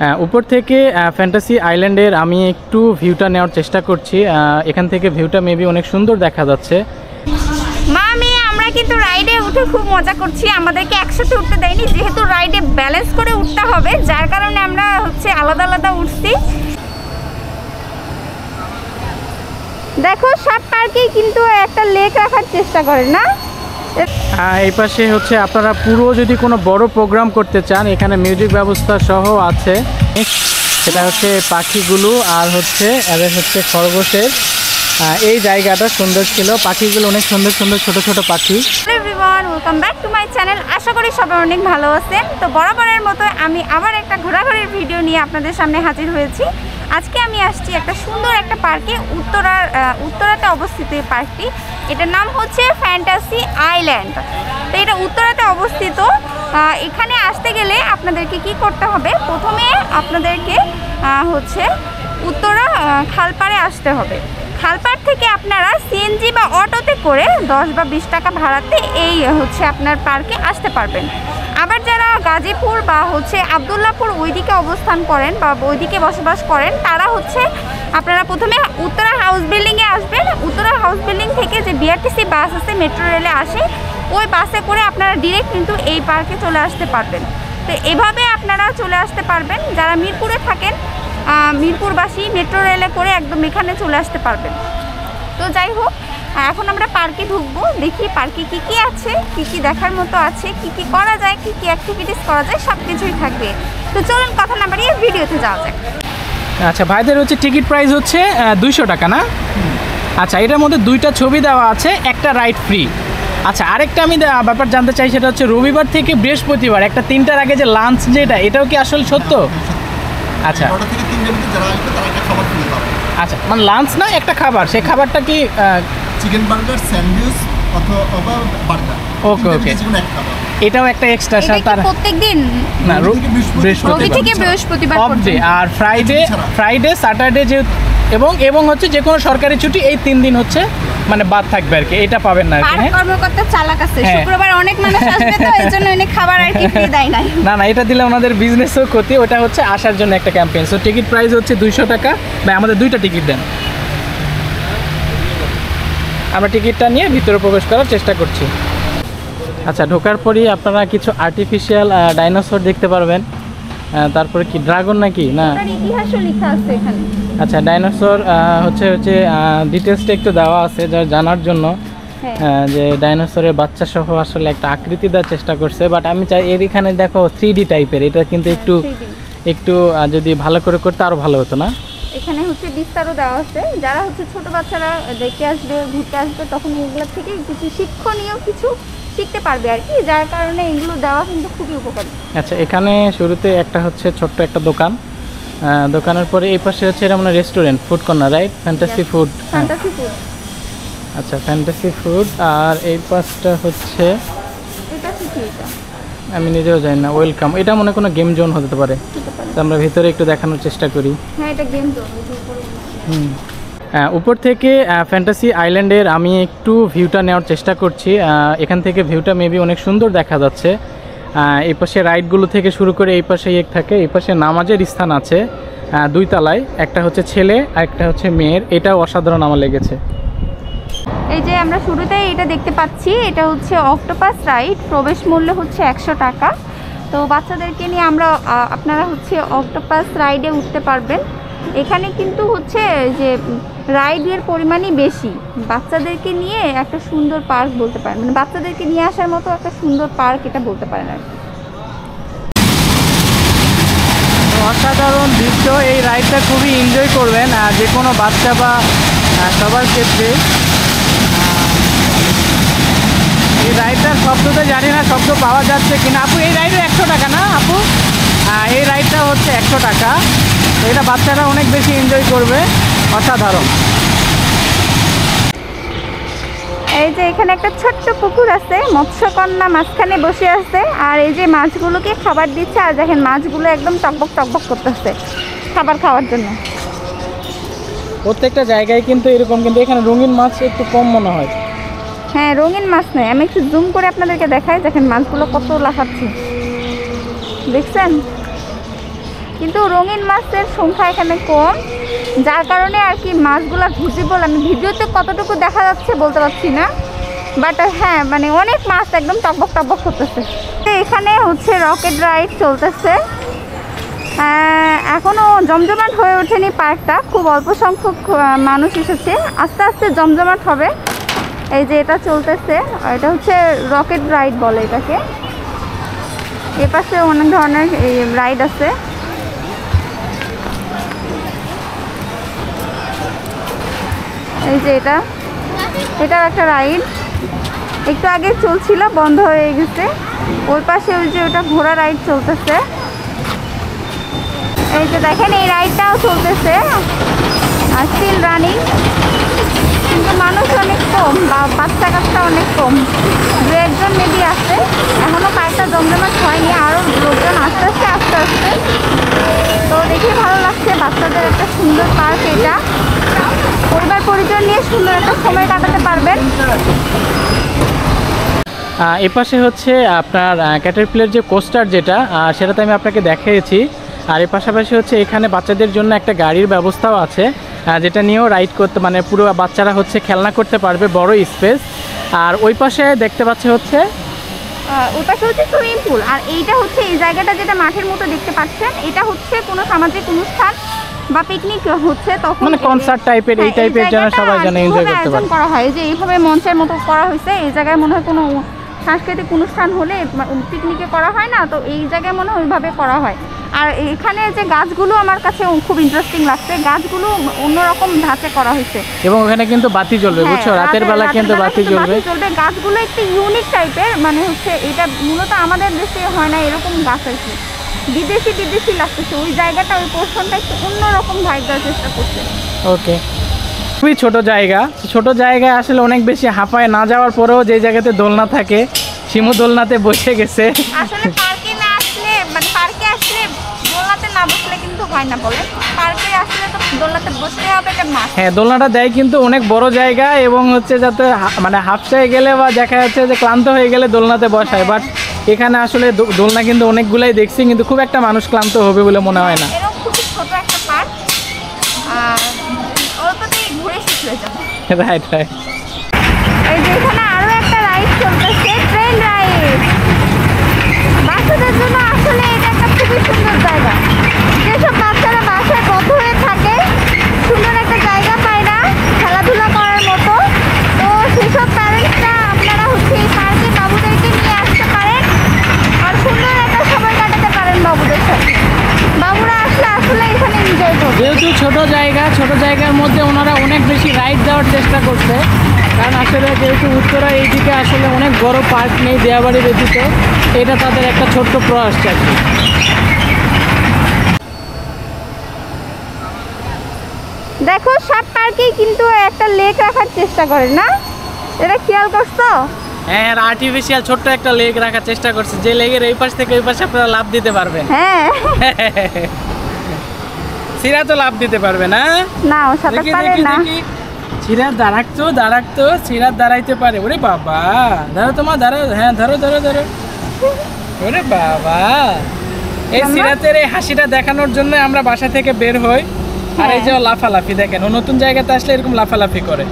উপর থেকে ফ্যান্টাসি আইল্যান্ডের আমি একটু ভিউটা নেওয়ার চেষ্টা করছি। এখান থেকে ভিউটা মেবি অনেক সুন্দর দেখা যাচ্ছে। মামি আমরা কিন্তু রাইডে উঠে খুব মজা করছি, আমাদেরকে একসাথে উঠতে দেয়নি, যেহেতু রাইডে ব্যালেন্স করে উঠতে হবে যার কারণে আমরা আলাদা আলাদা উঠছি। দেখো সব পার্কেই কিন্তু একটা লেক রাখার চেষ্টা করেন না। এই পাশে আপনারা পুরো যদি কোনো বড় প্রোগ্রাম করতে চান এখানে মিউজিক ব্যবস্থা সহ আছে। সেটা পাখিগুলো আর এদের খরগোশের এই জায়গাটা সুন্দর ছিল, পাখিগুলো অনেক সুন্দর সুন্দর ছোট ছোট পাখি। Everyone welcome back to my channel. আশা করি সবাই অনেক ভালো আছেন। তো বরাবরের মতো আমি আবার একটা ঘোরাঘুরির ভিডিও নিয়ে আপনাদের সামনে হাজির হয়েছি। আজকে আমি আসছি একটা সুন্দর একটা পার্কে, উত্তরাতে অবস্থিত এই পার্কটি। এটার নাম ফ্যান্টাসি আইল্যান্ড। তো এটা উত্তরাতে অবস্থিত। এখানে আসতে গেলে আপনাদেরকে কি করতে হবে, প্রথমে আপনাদেরকে উত্তরা খালপাড়ে আসতে হবে। খালপাড় থেকে আপনারা সিএনজি বা অটোতে করে 10 বা 20 টাকা ভাড়াতে এই আপনার পার্কে আসতে পারবেন। আবার যারা গাজীপুর বা আবদুল্লাপুর ওইদিকে অবস্থান করেন বা ওইদিকে বসবাস করেন তারা আপনারা প্রথমে উত্তরা হাউস বিল্ডিংয়ে আসবেন। উত্তরা হাউস বিল্ডিং থেকে যে বিআরটিসি বাস আছে, মেট্রো রেলে আসে, ওই বাসে করে আপনারা ডিরেক্ট কিন্তু এই পার্কে চলে আসতে পারবেন। তো এভাবে আপনারা চলে আসতে পারবেন। যারা মিরপুরে থাকেন, মিরপুরবাসী মেট্রো রেলে করে একদম এখানে চলে আসতে পারবেন। তো যাই হোক, এখন আমরা পার্কে ঢুকবো, দেখি পার্কে কি কি আছে, কি কি দেখার মতো আছে, কি কি করা যায়, কি কি অ্যাক্টিভিটিস করা যায়, সব কিছুই থাকবে। তো চলুন কথা না বাড়িয়ে ভিডিওতে যাওয়া যাক। আচ্ছা, ভাইদের টিকিট প্রাইস 200 টাকা না? আচ্ছা, এটার মধ্যে 2টা ছবি দেওয়া আছে, একটা রাইড ফ্রি। আচ্ছা, আরেকটা আমি ব্যাপার জানতে চাই, সেটা রবিবার থেকে বৃহস্পতিবার একটা 3টার আগে যে লাঞ্চ, এটাও কি আসলে সত্য? আচ্ছা আচ্ছা, মানে লাঞ্চ না একটা খাবার, সেই খাবারটা কি চিকেন বার্গার, স্যান্ডউইচ অথবা বার্গার। ওকে ওকে, এটাও একটা এক্সট্রা। তার প্রত্যেকদিন না, রবি থেকে বৃহস্পতিবার পর্যন্ত, আর ফ্রাইডে স্যাটারডে যে এবং যে কোনো সরকারি ছুটি এই 3 দিন মানে বাদ থাকবে আর কি, এটা পাবেন না আর কি। কর্মকর্তা চালাক আছে, শুক্রবার অনেক মানুষ আসবে তো এজন্য এনে খাবার আর কি ফ্রি দেয় না। না, এটা দিলে ওনাদের বিজনেসও ক্ষতি। ওটা আসার জন্য একটা ক্যাম্পেইন। সো টিকিট প্রাইস 200 টাকা। ভাই আমাদের 2টা টিকিট দেন, আমরা টিকিটটা নিয়ে ভিতরে প্রবেশ করার চেষ্টা করছি। আচ্ছা, ঢোকার পরই আপনারা কিছু আর্টিফিশিয়াল ডাইনোসর দেখতে পারবেন। তারপরে কি ড্রাগন নাকি না, ইতিহাসও লেখা আছে এখানে। আচ্ছা, ডাইনোসর ডিটেলসটা একটু দেওয়া আছে জানার জন্য, যে ডাইনোসরের বাচ্চা সহ আসলে একটা আকৃতি দেওয়ার চেষ্টা করছে। বাট আমি চাই এখানে দেখো 3D টাইপের, এটা কিন্তু একটু যদি ভালো করে করতে আরো ভালো হতো না? এখানে বিস্তারও দেওয়া আছে, যারা ছোট বাচ্চারা দেখতে আসবে, ঘুরতে আসবে, তখন এগুলোর থেকে কিছু শিক্ষণীয় কিছু শিখতে পারবে আর কি, যার কারণে এগুলো দেওয়া কিন্তু খুবই উপকারী। আচ্ছা, এখানে শুরুতে একটা ছোট্ট একটা দোকান, দোকানের পরে এই পাশে এটা মানে restaurant, food corner, right? Fantasy food. আচ্ছা, ফ্যান্টাসি ফুড। আর এই পাশটা আমি নিজেও জানি না, ওয়েলকাম। এটা মনে কোনো গেম জোন হতে পারে, তো আমরা ভিতরে একটু দেখানোর চেষ্টা করি। হ্যাঁ, এটা গেম জোন। উপর থেকে ফ্যান্টাসি আইল্যান্ডের আমি একটু ভিউটা নেওয়ার চেষ্টা করছি। এখান থেকে ভিউটা মেবি অনেক সুন্দর দেখা যাচ্ছে। এই পাশে রাইডগুলো থেকে শুরু করে এই পাশে থাকে, এই পাশে নামাজের স্থান আছে 2 তলায়, একটা ছেলে আর একটা মেয়ের। এটাও অসাধারণ আমার লেগেছে। এই যে আমরা শুরুতেই এটা দেখতে পাচ্ছি, এটা অক্টোপাস রাইড, প্রবেশ মূল্য 100 টাকা। তো বাচ্চাদেরকে নিয়ে আপনারা অক্টোপাস রাইডে উঠতে পারবেন। এখানে কিন্তু যে রাইডের পরিমাণই বেশি, বাচ্চাদেরকে নিয়ে একটা সুন্দর পার্ক বলতে পারেন, মানে বাচ্চাদেরকে নিয়ে আসার মতো একটা সুন্দর পার্ক এটা বলতে পারেন আর কি। অসাধারণ দৃশ্য, এই রাইডটা খুবই এনজয় করবেন যে কোনো বাচ্চা বা সবার ক্ষেত্রে। এই রাইডটার শব্দ তো জানি না, শব্দ পাওয়া যাচ্ছে কিনা। আপু, এই রাইডও 100 টাকা না আপু? এই রাইডটা 100 টাকা। এটা বাচ্চারা অনেক বেশি এনজয় করবে, অসাধারণ। এই যে এখানে একটা ছোট্ট পুকুর আছে, মৎস্যকন্যা মাঝখানে বসে আছে, আর এই যে মাছগুলোকে খাবার দিচ্ছে, আর দেখেন মাছগুলো একদম টকবক টকবক করতেছে খাবার খাওয়ার জন্য। প্রত্যেকটা জায়গায় কিন্তু এরকম, কিন্তু এখানে রঙিন মাছ একটু কম মনে হয়। হ্যাঁ, রঙিন মাছ নেই, আমি একটু জুম করে আপনাদেরকে দেখাই। দেখেন মাছগুলো কত লাফাচ্ছে, দেখছেন? কিন্তু রঙিন মাছের সংখ্যা এখানে কম, যার কারণে আর কি মাছগুলো ভিজিবল। আমি ভিডিওতে কতটুকু দেখা যাচ্ছে বলতে পারছি না, বাট হ্যাঁ মানে অনেক মাছ একদম টকবক টকবক করতেছে। এখানে হচ্ছে রকেট রাইড চলতেছে, এখনও জমজমাট হয়ে ওঠেনি পার্কটা, খুব অল্প সংখ্যক মানুষ এসেছে, আস্তে আস্তে জমজমাট হবে। এই যে এটা চলতেছে, এটা হচ্ছে রকেট রাইড বলে এটাকে। এ পাশে অনেক ধরনের এই রাইড আছে। এই যে এটাও একটা রাইড, একটু আগে চলছিল বন্ধ হয়ে গেছে। ওই পাশে ওই যে ওটা ঘোড়া রাইড চলতেছে। এই যে দেখেন এই রাইডটাও চলতেছে আর স্টিল রানিং, কিন্তু মানুষ অনেক কম, বাচ্চা কাচ্চা অনেক কম, দু একজন মেবি আছে। এখনও পার্কটা জমজমাট হয়নি, আরও লোকজন আস্তে আস্তে। তো দেখে ভালো লাগছে, বাচ্চাদের একটা সুন্দর পার্ক এটা, পরিবার পরিজন নিয়ে সুন্দর একটা সময় কাটাতে পারবেন। এপাশে হচ্ছে আপনার ক্যাটারপিলার যে কোস্টার যেটা, সেটাতে আমি আপনাকে দেখিয়েছি। আর এর পাশাপাশি হচ্ছে এখানে বাচ্চাদের জন্য একটা গাড়ির ব্যবস্থাও আছে, যেটা নিয়েও রাইড করতে, মানে পুরো বাচ্চারা হচ্ছে খেলনা করতে পারবে, বড় স্পেস। আর ওই পাশে দেখতে পাচ্ছে হচ্ছে ওই পাশে হচ্ছে সুইমিং পুল। আর এইটা হচ্ছে এই জায়গাটা যেটা মাঠের মতো দেখতে পাচ্ছেন, এটা হচ্ছে কোনো সামাজিক অনুষ্ঠান বা পিকনিক হচ্ছে তখন, মানে কনসার্ট টাইপের, এই টাইপের যেন সবাই যেন এনজয় করতে পারে করা হয়। যে এইভাবে মঞ্চের মতো করা হয়েছে, এই জায়গায় মনে হয় কোনো সাংস্কৃতিক অনুষ্ঠান হলে পিকনিকে করা হয় না, তো এই জায়গায় মনে হয় ওইভাবে করা হয়। আর এখানে যে গাছগুলো আমার কাছে খুব ইন্টারেস্টিং লাগছে, গাছগুলো অন্যরকম ধাঁচে করা হয়েছে এবং ওখানে কিন্তু বাতি জ্বলবে, বুঝছো, রাতের বেলা কিন্তু বাতি জ্বলবে। গাছগুলো একটু ইউনিক টাইপের, মানে হচ্ছে এটা মূলত আমাদের দেশে হয় না এরকম গাছ আর কি, বিদেশি লাগতেছে। ওই জায়গাটা, ওই পোর্শনটা একটু অন্যরকম ভাইব দেওয়ার চেষ্টা করছে। ওকে, খুবই ছোট জায়গায় আসলে অনেক বেশি হাঁপায় না যাওয়ার পরেও যে জায়গাতে দোলনা থাকে, শিমু দোলনাতে বসে গেছে। আসলে পার্কে না আসলে, মানে পার্কে আসলে দোলনাতে না বসলে কিন্তু হয় না, বলে পার্কে আসলে তো দোলনাতে বসতে হবে, এটা মাস্ট। হ্যাঁ, দোলনাটা দেয় কিন্তু অনেক বড় জায়গা, এবং হচ্ছে যাতে মানে হাফসায় গেলে বা দেখা যাচ্ছে যে ক্লান্ত হয়ে গেলে দোলনাতে বসায়, বাট এখানে আসলে দোলনা কিন্তু অনেকগুলাই দেখছি, কিন্তু খুব একটা মানুষ ক্লান্ত হবে বলে মনে হয় না। এরকম খুব ছোট একটা পার্ক, অল্পতেই ঘুরে শেষ হয়ে যাবে। রাইট। এই যে এখানে আরো একটা রাইড চলতেছে, ট্রেন রাইড। বাচ্চাদের জন্য আসলে এটা একটা খুবই সুন্দর জায়গা। যেসব বাচ্চারা বাসায় বদ্ধ হয়ে থাকে, সুন্দর একটা জায়গা পায় না খেলাধুলা করার মতো, তো সেসব প্যারেন্টসরা আপনারা হচ্ছে এই পার্কে বাবুদেরকে নিয়ে আসতে পারেন আর সুন্দর একটা সময় কাটাতে পারেন বাবুদের সাথে। বাবুরা আসলে এখানে এনজয় করবে। যেহেতু ছোট জায়গার মধ্যে ওনারা অনেক বেশি রাইড দেওয়ার চেষ্টা করছে, কারণ আসলে যেহেতু উত্তরা এইদিকে আসলে অনেক বড় পার্ক নেই দেয়াবাড়ি ব্যতীত, এটা তাদের একটা ছোট্ট প্রয়াস আর কি। দেখো সব পার্কেই কিন্তু একটা লেক রাখার চেষ্টা করে না, এটা খেয়াল করছো? হ্যাঁ, আর্টিফিশিয়াল ছোট্ট একটা লেক রাখার চেষ্টা করছে, যে লেকের এই পাশ থেকে ওই পাশে আপনারা লাভ দিতে পারবেন। হ্যাঁ, সিরা তো লাভ দিতে পারবে না, না ও সাঁতার পারে না। সিরাত দাঁড়াতো সিরাত দাঁড়াইতে পারে। ওরে বাবা, ধরো তোমার, দাঁড়াও, হ্যাঁ ধরো। ওরে বাবা, এই সিরাতের এই হাসিটা দেখানোর জন্য আমরা বাসা থেকে বের হই। আর এই যে লাফালাফি দেখেন, ও নতুন জায়গাতে আসলে এরকম লাফালাফি করে।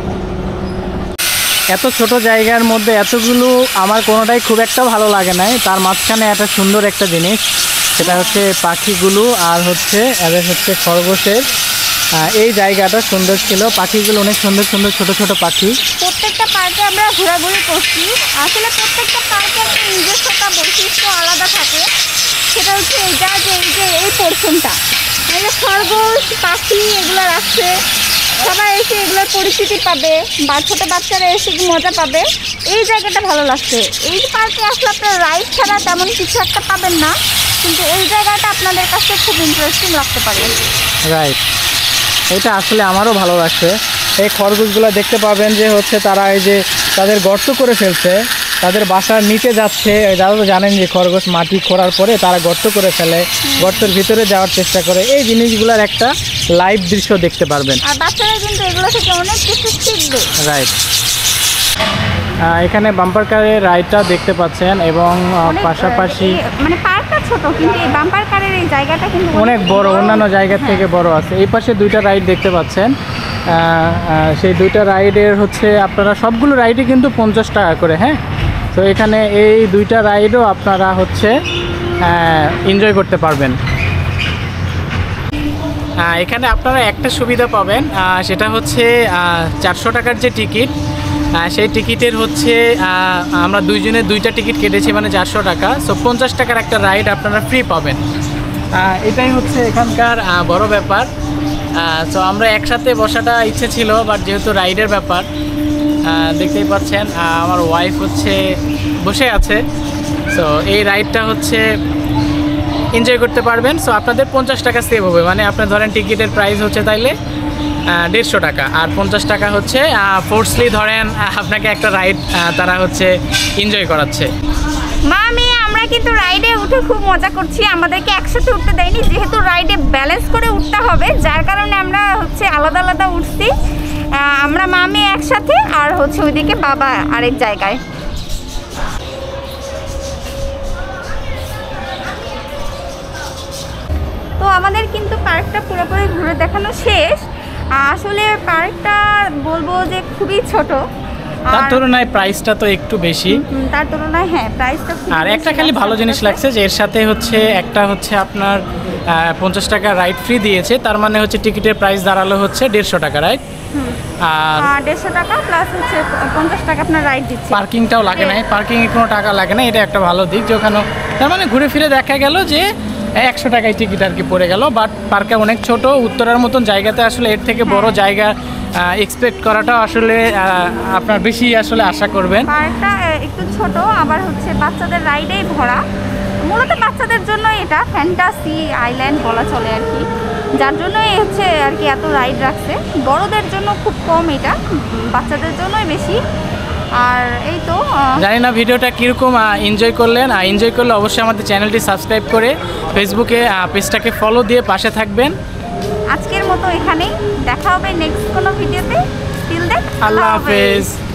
এত ছোট জায়গার মধ্যে এতগুলো আমার কোনোটাই খুব একটা ভালো লাগে নাই। তার মাঝখানে একটা সুন্দর একটা জিনিস, সেটা হচ্ছে পাখিগুলো আর হচ্ছে এদের হচ্ছে খরগোশের এই জায়গাটা সুন্দর ছিল। পাখিগুলো অনেক সুন্দর ছোট পাখি। প্রত্যেকটা পার্কে আমরা ঘোরাঘুরি করছি, আসলে প্রত্যেকটা পার্কে একটা নিজস্বতা বৈশিষ্ট্য আলাদা থাকে। সেটা হচ্ছে এইটা, যে এই পোর্শনটা, এই যে খরগোশ পাখি এগুলো রাখছে, সবাই এসে এগুলোর পরিচিতি পাবে বা ছোটো বাচ্চারা এসে মজা পাবে। এই জায়গাটা ভালো লাগছে। এই পার্কে আসলে আপনার রাইড ছাড়া তেমন কিছু একটা পাবেন না, কিন্তু এই জায়গাটা আপনাদের কাছে খুব ইন্টারেস্টিং লাগতে পারে। রাইট, এটা আসলে আমারও ভালো লাগছে। এই খরগোশগুলো দেখতে পাবেন যে হচ্ছে তারা এই যে তাদের গর্ত করে ফেলছে, তাদের বাসার নিচে যাচ্ছে। যারা তো জানেন যে খরগোশ মাটি খোঁড়ার পরে তারা গর্ত করে ফেলে, গর্তের ভিতরে যাওয়ার চেষ্টা করে। এই জিনিসগুলোর একটা লাইভ দৃশ্য দেখতে পারবেন, আর বাচ্চারা কিন্তু এগুলো থেকে অনেক কিছু শিখবে। রাইট। এখানে বাম্পার কারের রাইডটা দেখতে পাচ্ছেন, এবং পাশাপাশি মানে পার্কটা ছোট, কিন্তু এই বাম্পার কারের এই জায়গাটা কিন্তু অনেক বড়, অন্যান্য জায়গার থেকে বড় আছে। এই পাশে দুইটা রাইড দেখতে পাচ্ছেন, সেই দুইটা রাইডের হচ্ছে আপনারা সবগুলো রাইডই কিন্তু 50 টাকা করে। হ্যাঁ, তো এখানে এই দুইটা রাইডও আপনারা হচ্ছে এনজয় করতে পারবেন। এখানে আপনারা একটা সুবিধা পাবেন, সেটা হচ্ছে 400 টাকার যে টিকিট, সেই টিকিটের হচ্ছে আমরা দুইজনে দুইটা টিকিট কেটেছি, মানে 400 টাকা। সো 50 টাকার একটা রাইড আপনারা ফ্রি পাবেন। এটাই হচ্ছে এখানকার বড় ব্যাপার। সো আমরা একসাথে বসাটা ইচ্ছে ছিল, বাট যেহেতু রাইডের ব্যাপার দেখতেই পাচ্ছেন আমার ওয়াইফ হচ্ছে বসে আছে। সো এই রাইডটা হচ্ছে এনজয় করতে পারবেন। সো আপনাদের 50 টাকা সেভ হবে, মানে আপনার ধরেন টিকিটের প্রাইস হচ্ছে তাইলে 150 টাকা, আর 50 টাকা হচ্ছে ফোর্সলি ধরেন আপনাকে একটা রাইড তারা হচ্ছে এনজয় করাচ্ছে। মা মেয়ে আমরা কিন্তু রাইডে উঠে খুব মজা করছি। আমাদেরকে একসাথে উঠতে দেয়নি, যেহেতু রাইডে ব্যালেন্স করে উঠতে হবে, যার কারণে আমরা হচ্ছে আলাদা আলাদা উঠছি। আমরা মা মেয়ে একসাথে, আর হচ্ছে ওইদিকে বাবা আরেক জায়গায়। তো আমাদের কিন্তু পার্কটা পুরোপুরি ঘুরে দেখানো শেষ। আসলে পার্কটা বলবো যে খুবই ছোট, তার তুলনায় প্রাইসটা তো একটু বেশি। তার তুলনায় হ্যাঁ প্রাইসটা। আর একটা খালি ভালো জিনিস লাগছে যে এর সাথে হচ্ছে একটা হচ্ছে আপনার 50 টাকা রাইড ফ্রি দিয়েছে, তার মানে হচ্ছে টিকিটের প্রাইস দাঁড়ালো হচ্ছে 150 টাকা, রাইট? আর 150 টাকা প্লাস হচ্ছে 50 টাকা আপনার রাইড দিচ্ছে। পার্কিংটাও লাগে না, পার্কিংয়ে কোনো টাকা লাগে না, এটা একটা ভালো দিক। যে ওখানে তার মানে ঘুরে ফিরে দেখা গেল যে 100 টাকায় টিকিট আর কি পড়ে গেল। বাট পার্কটা অনেক ছোট, উত্তরার মতন জায়গাতে আসলে এর থেকে বড় জায়গা এক্সপেক্ট করাটা আসলে আপনার বেশি আসলে আশা করবেন। পার্কটা একটু ছোট, আবার হচ্ছে বাচ্চাদের রাইডেই ভরা। মূলত বাচ্চাদের জন্য এটা ফ্যান্টাসি আইল্যান্ড বলা চলে আর কি, যার জন্যই হচ্ছে আর কি এত রাইড রাখছে। বড়দের জন্য খুব কম, এটা বাচ্চাদের জন্যই বেশি। আর এই তো জানি না ভিডিওটা কীরকম এনজয় করলেন। এনজয় করলে অবশ্যই আমাদের চ্যানেলটি সাবস্ক্রাইব করে ফেসবুকে পেজটাকে ফলো দিয়ে পাশে থাকবেন। আজকের মতো এখানেই, দেখা হবে নেক্সট কোনো ভিডিওতে। টিল দেন, আল্লাহ হাফেজ।